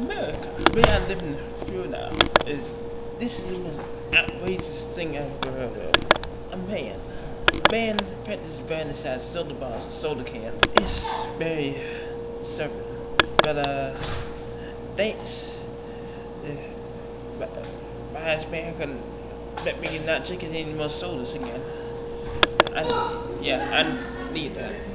America, where I live in Florida, this is the most outrageous thing I've ever heard of. A man practices burning inside soda bottles and soda cans. It's very disturbing. But thanks. My man can let me not drink any more sodas again. I need that.